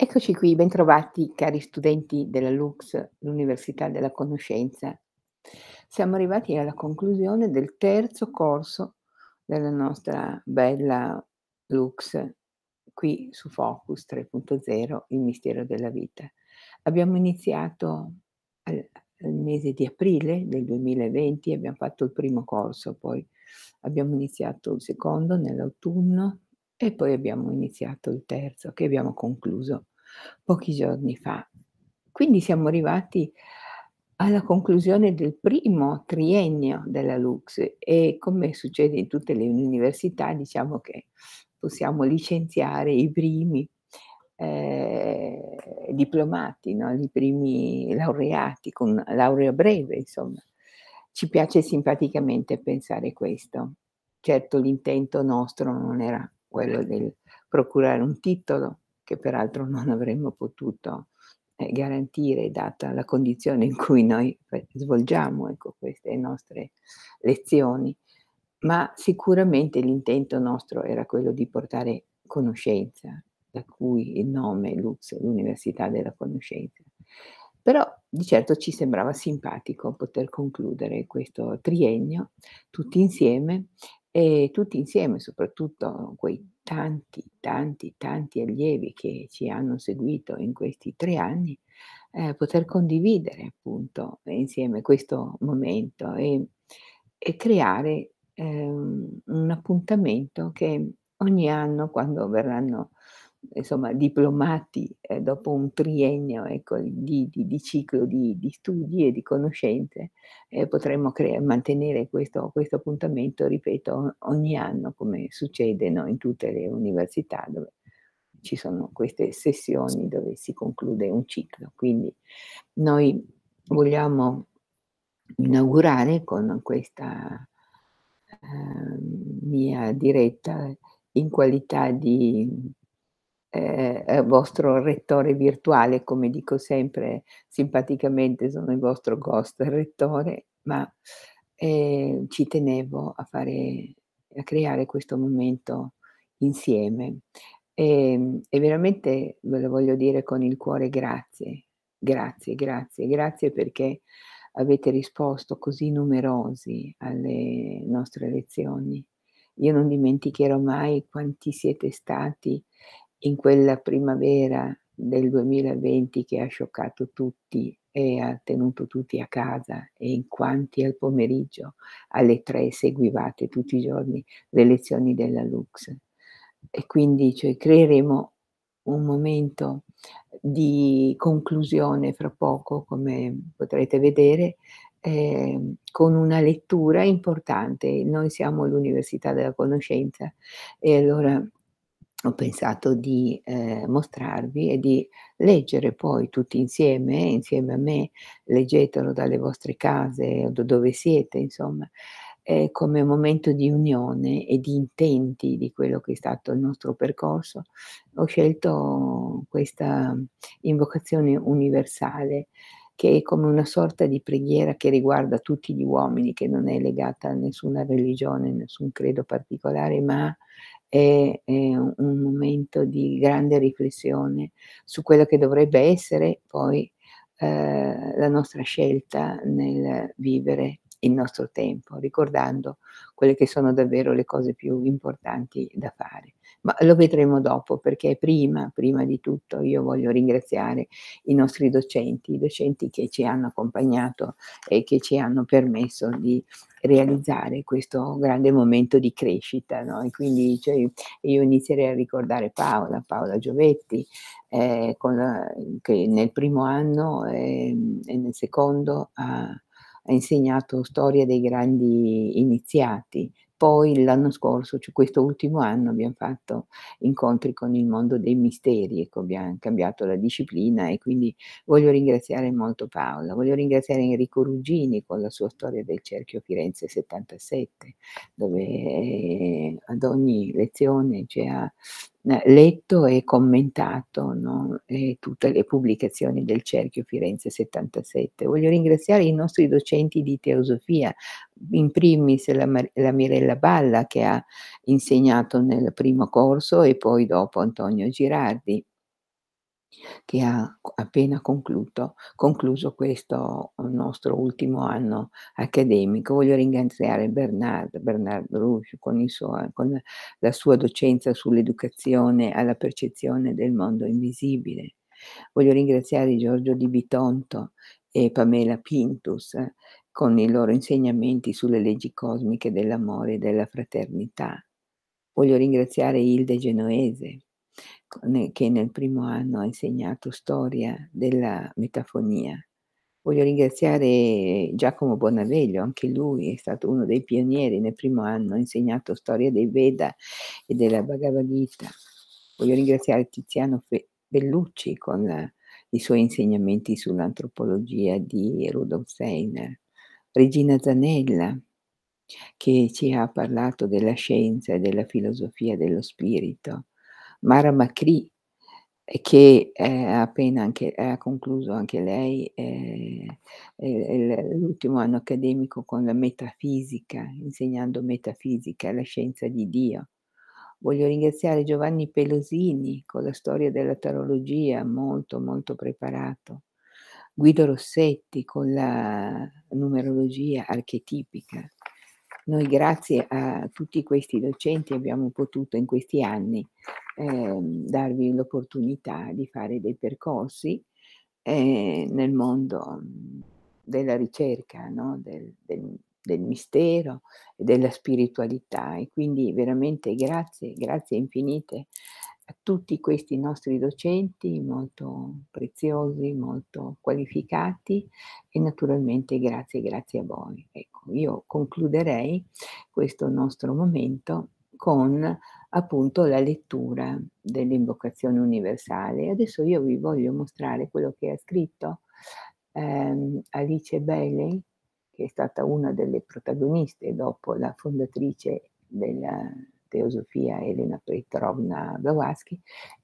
Eccoci qui, bentrovati cari studenti della LUX, l'Università della Conoscenza. Siamo arrivati alla conclusione del terzo corso della nostra bella LUX, qui su Focus 3.0, il mistero della vita. Abbiamo iniziato al mese di aprile del 2020, abbiamo fatto il primo corso, poi abbiamo iniziato il secondo nell'autunno e poi abbiamo iniziato il terzo che abbiamo concluso pochi giorni fa. Quindi siamo arrivati alla conclusione del primo triennio della LUX e, come succede in tutte le università, diciamo che possiamo licenziare i primi, diplomati, no, i primi laureati con laurea breve, insomma. Ci piace simpaticamente pensare questo. Certo l'intento nostro non era quello del procurare un titolo, che peraltro non avremmo potuto, garantire data la condizione in cui noi svolgiamo, ecco, queste nostre lezioni, ma sicuramente l'intento nostro era quello di portare conoscenza, da cui il nome LUX, l'Università della Conoscenza. Però di certo ci sembrava simpatico poter concludere questo triennio tutti insieme e tutti insieme, soprattutto quei tanti, tanti, tanti allievi che ci hanno seguito in questi 3 anni, poter condividere appunto insieme questo momento e creare, un appuntamento che ogni anno quando verranno, insomma, diplomati, dopo un triennio, ecco, di ciclo di studi e di conoscenze, potremmo mantenere questo appuntamento, ripeto, ogni anno, come succede, no, in tutte le università dove ci sono queste sessioni dove si conclude un ciclo. Quindi noi vogliamo inaugurare con questa, mia diretta in qualità di, vostro rettore virtuale, come dico sempre simpaticamente, sono il vostro ghost rettore, ma, ci tenevo a creare questo momento insieme. E veramente ve lo voglio dire con il cuore grazie, grazie, grazie, grazie perché avete risposto così numerosi alle nostre lezioni. Io non dimenticherò mai quanti siete stati in quella primavera del 2020 che ha scioccato tutti e ha tenuto tutti a casa e in quanti al pomeriggio alle 3 seguivate tutti i giorni le lezioni della LUX. E quindi, cioè, creeremo un momento di conclusione fra poco, come potrete vedere, con una lettura importante. Noi siamo l'Università della Conoscenza e allora ho pensato di, mostrarvi e di leggere poi tutti insieme, insieme a me, leggetelo dalle vostre case o da dove siete insomma, come momento di unione e di intenti di quello che è stato il nostro percorso, ho scelto questa invocazione universale, che è come una sorta di preghiera che riguarda tutti gli uomini, che non è legata a nessuna religione, nessun credo particolare, ma è un momento di grande riflessione su quello che dovrebbe essere poi, la nostra scelta nel vivere il nostro tempo, ricordando quelle che sono davvero le cose più importanti da fare. Ma lo vedremo dopo, perché prima di tutto io voglio ringraziare i docenti che ci hanno accompagnato e che ci hanno permesso di realizzare questo grande momento di crescita, no, e quindi cioè io inizierei a ricordare Paola Giovetti, con la che nel primo anno, e nel secondo ha insegnato storia dei grandi iniziati. Poi l'anno scorso, cioè questo ultimo anno, abbiam fatto incontri con il mondo dei misteri, ecco, abbiam cambiato la disciplina e quindi voglio ringraziare molto Paola. Voglio ringraziare Enrico Ruggini con la sua storia del cerchio Firenze 77, dove, ad ogni lezione ci ha, letto e commentato, no, tutte le pubblicazioni del cerchio Firenze 77. Voglio ringraziare i nostri docenti di teosofia, in primis la Mirella Balla che ha insegnato nel primo corso e poi dopo Antonio Girardi. che ha appena concluso questo nostro ultimo anno accademico. Voglio ringraziare Bernard Ruch con la sua docenza sull'educazione alla percezione del mondo invisibile. Voglio ringraziare Giorgio Di Bitonto e Pamela Pintus con i loro insegnamenti sulle leggi cosmiche dell'amore e della fraternità. Voglio ringraziare Hilde Genoese, che nel primo anno ha insegnato storia della metafonia. Voglio ringraziare Giacomo Bonaveglio, anche lui è stato uno dei pionieri, nel primo anno ha insegnato storia dei Veda e della Bhagavad Gita. Voglio ringraziare Tiziano Bellucci con i suoi insegnamenti sull'antropologia di Rudolf Steiner. Regina Zanella, che ci ha parlato della scienza e della filosofia dello spirito. Mara Macri, che ha appena anche ha concluso anche lei, l'ultimo anno accademico con la metafisica, insegnando metafisica, la scienza di Dio. Voglio ringraziare Giovanni Pelosini con la storia della tarologia, molto, molto preparato. Guido Rossetti con la numerologia archetipica. Noi grazie a tutti questi docenti abbiamo potuto in questi anni, darvi l'opportunità di fare dei percorsi, nel mondo, della ricerca, no, del mistero e della spiritualità e quindi veramente grazie, grazie infinite a tutti questi nostri docenti molto preziosi, molto qualificati e naturalmente grazie, grazie a voi. Ecco, io concluderei questo nostro momento con appunto la lettura dell'invocazione universale. Adesso io vi voglio mostrare quello che ha scritto, Alice Bailey, che è stata una delle protagoniste dopo la fondatrice della teosofia Elena Petrovna Blavatsky,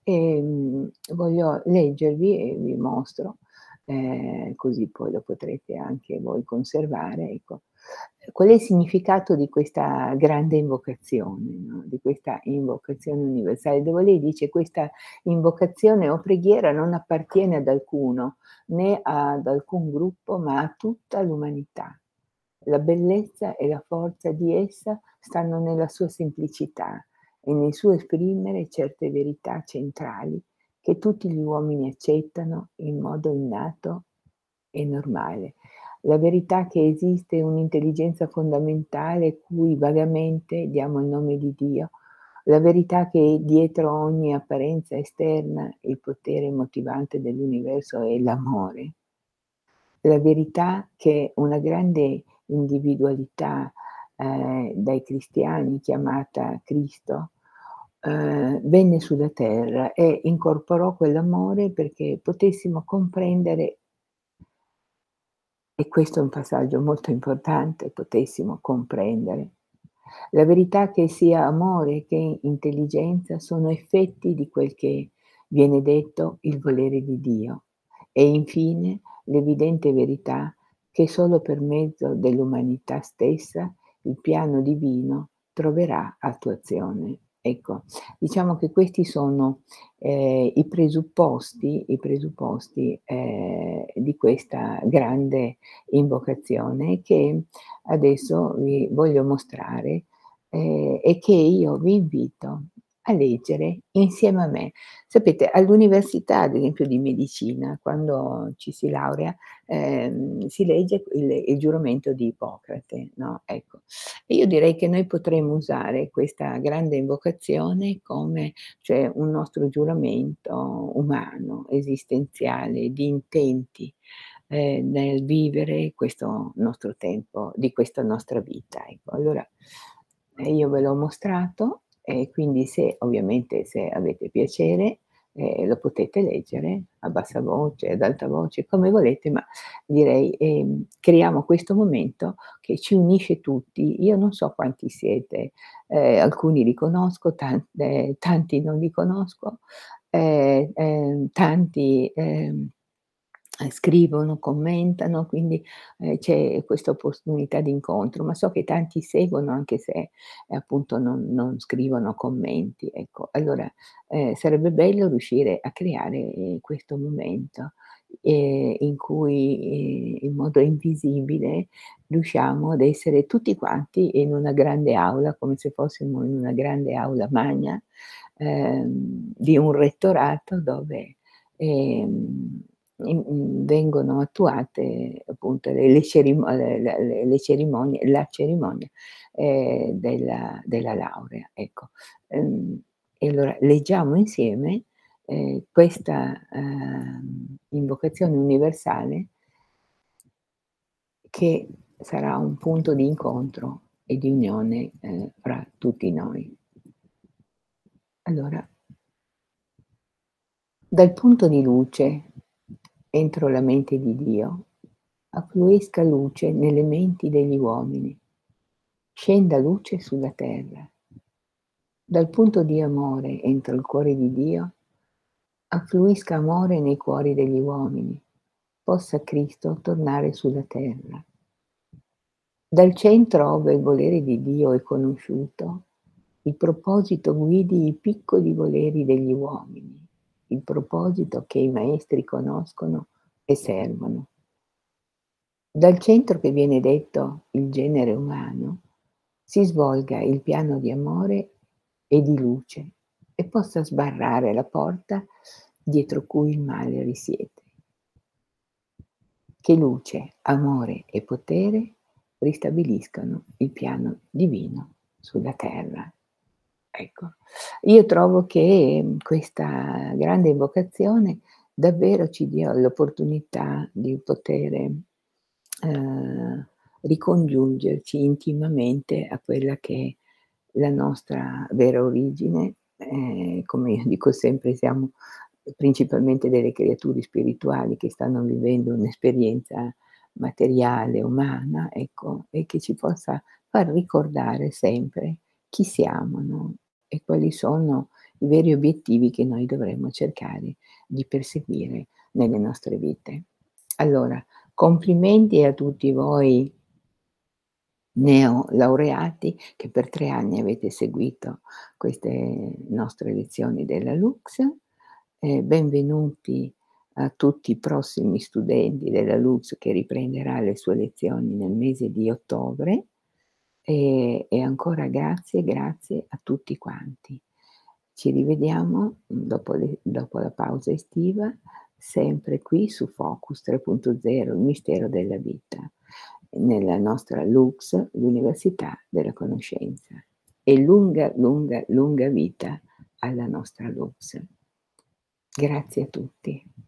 voglio leggervi e vi mostro, così poi lo potrete anche voi conservare, ecco. Qual è il significato di questa grande invocazione, no, di questa invocazione universale, dove lei dice: "Questa invocazione o preghiera non appartiene ad alcuno, né ad alcun gruppo, ma a tutta l'umanità. La bellezza e la forza di essa stanno nella sua semplicità e nel suo esprimere certe verità centrali che tutti gli uomini accettano in modo innato e normale. La verità che esiste un'intelligenza fondamentale cui vagamente diamo il nome di Dio, la verità che dietro ogni apparenza esterna il potere motivante dell'universo è l'amore, la verità che una grande individualità, dai cristiani chiamata Cristo, venne sulla terra e incorporò quell'amore perché potessimo comprendere, e questo è un passaggio molto importante, potessimo comprendere. La verità che sia amore che intelligenza sono effetti di quel che viene detto il volere di Dio. E infine l'evidente verità che solo per mezzo dell'umanità stessa il piano divino troverà attuazione. Ecco, diciamo che questi sono, i presupposti, di questa grande invocazione che adesso vi voglio mostrare, e che io vi invito a leggere insieme a me. Sapete, all'università, ad esempio di medicina, quando ci si laurea, si legge il giuramento di Ippocrate, no, ecco. E io direi che noi potremmo usare questa grande invocazione come, cioè, un nostro giuramento umano, esistenziale, di intenti, nel vivere questo nostro tempo, di questa nostra vita, ecco. Allora, io ve l'ho mostrato e quindi se ovviamente se avete piacere, lo potete leggere a bassa voce, ad alta voce, come volete, ma direi, creiamo questo momento che ci unisce tutti. Io non so quanti siete, alcuni li conosco, tanti non li conosco, tanti, scrivono, commentano, quindi, c'è questa opportunità di incontro, ma so che tanti seguono anche se, appunto non scrivono commenti, ecco. Allora, sarebbe bello riuscire a creare, questo momento, in cui, in modo invisibile riusciamo ad essere tutti quanti in una grande aula, come se fossimo in una grande aula magna, di un rettorato dove, vengono attuate appunto le cerimonie la cerimonia, della laurea, ecco. E allora leggiamo insieme, questa, invocazione universale che sarà un punto di incontro e di unione, fra tutti noi. Allora, dal punto di luce entro la mente di Dio, affluisca luce nelle menti degli uomini, scenda luce sulla terra. Dal punto di amore entro il cuore di Dio, affluisca amore nei cuori degli uomini, possa Cristo tornare sulla terra. Dal centro ove il volere di Dio è conosciuto, il proposito guidi i piccoli voleri degli uomini, il proposito che i maestri conoscono e servono. Dal centro che viene detto il genere umano, si svolga il piano di amore e di luce e possa sbarrare la porta dietro cui il male risiede. Che luce, amore e potere ristabiliscano il piano divino sulla terra. Ecco, io trovo che, questa grande invocazione davvero ci dia l'opportunità di potere, ehm, ricongiungerci intimamente a quella che è la nostra vera origine, come io dico sempre siamo principalmente delle creature spirituali che stanno vivendo un'esperienza materiale, umana, ecco, e che ci possa far ricordare sempre chi siamo, no, e quali sono i veri obiettivi che noi dovremmo cercare di perseguire nelle nostre vite. Allora, complimenti a tutti voi neolaureati che per 3 anni avete seguito queste nostre lezioni della Lux, benvenuti a tutti i prossimi studenti della Lux che riprenderà le sue lezioni nel mese di ottobre, e ancora grazie, grazie a tutti quanti. Ci rivediamo, dopo la pausa estiva, sempre qui su Focus 3.0, il mistero della vita, nella nostra Lux, l'Università della Conoscenza. E lunga, lunga, lunga vita alla nostra Lux. Grazie a tutti.